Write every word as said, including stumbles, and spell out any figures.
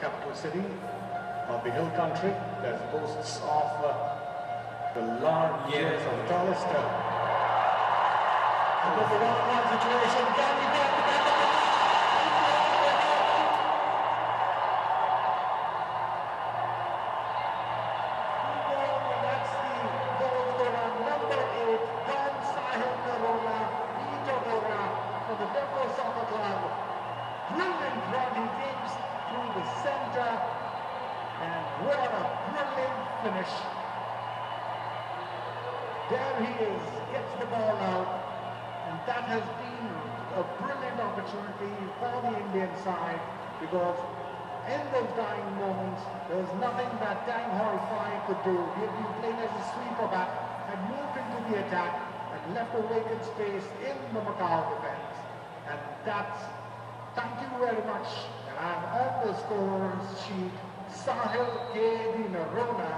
capital city of the hill country. There's boasts of uh, the largest yeah. of the tallest. Uh, and the one-on-one situation. Gandhi back to back. That's the goal scorer, number eight, Don Sahil Narona, Idodora for the Devil Soccer Club. Brilliant run, he takes through the center, and what a brilliant finish. There he is, gets the ball out, and that has been a brilliant opportunity for the Indian side, because in those dying moments, there was nothing that Dang Hall Fai could do. He had been playing as a sweeper back, had moved into the attack, and left a vacant space in the Macau defense. And that's, thank you very much. And I'm on the scores sheet, Sahil K. Narona